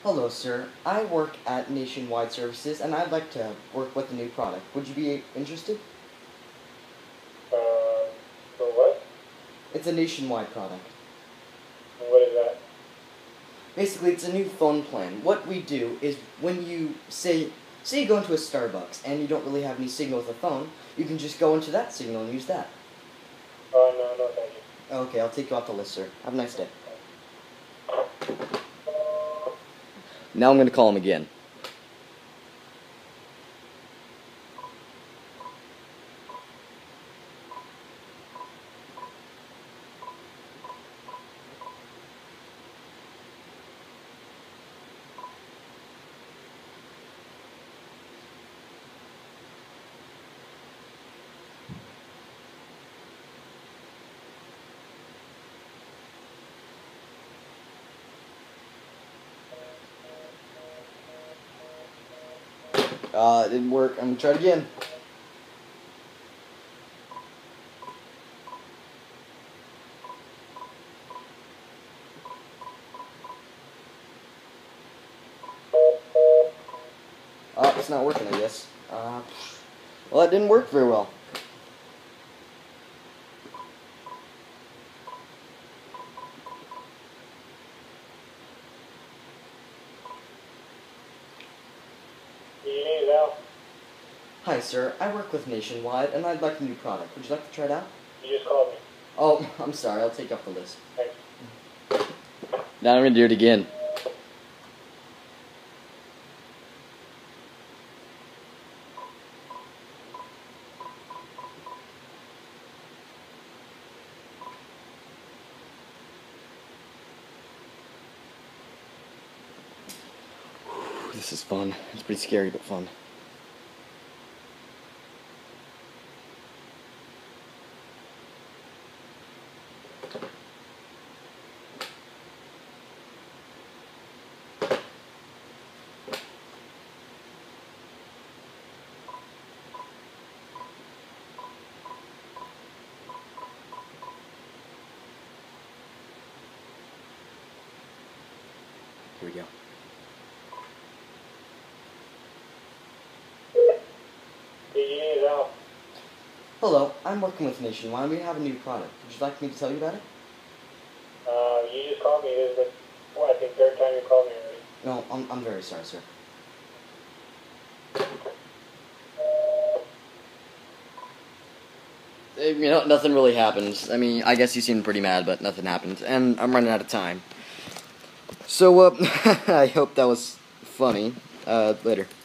Hello, sir. I work at Nationwide Services, and I'd like to work with a new product. Would you be interested? For what? It's a nationwide product. And what is that? Basically, it's a new phone plan. What we do is when you say you go into a Starbucks and you don't really have any signal with the phone, you can just go into that signal and use that. Oh, no, thank you. Okay, I'll take you off the list, sir. Have a nice day. Now I'm going to call him again. It didn't work. I'm going to try it again. It's not working, I guess. Well, that didn't work very well. You need it out? Hi, sir. I work with Nationwide, and I'd like a new product. Would you like to try it out? You just called me. Oh, I'm sorry. I'll take you off the list. Thanks. Now I'm going to do it again. This is fun. It's pretty scary, but fun. Here we go. You need it out? Hello, I'm working with Nationwide. We have a new product. Would you like me to tell you about it? You just called me. This is I think third time you called me already. No, I'm very sorry, sir. Nothing really happened. I mean, I guess you seemed pretty mad, but nothing happened. And I'm running out of time. So, I hope that was funny. Later.